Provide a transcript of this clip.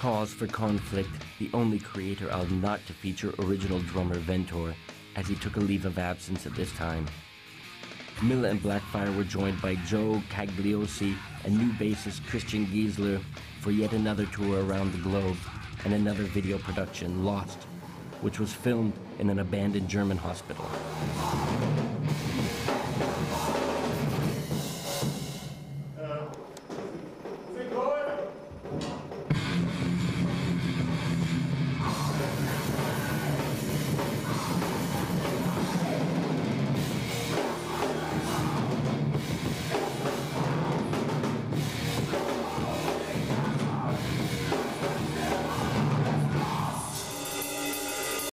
cause for conflict, the only Kreator album not to feature original drummer Ventor, as he took a leave of absence at this time. Miller and Blackfire were joined by Joe Cagliosi and new bassist Christian Giesler for yet another tour around the globe and another video production, Lost, which was filmed in an abandoned German hospital.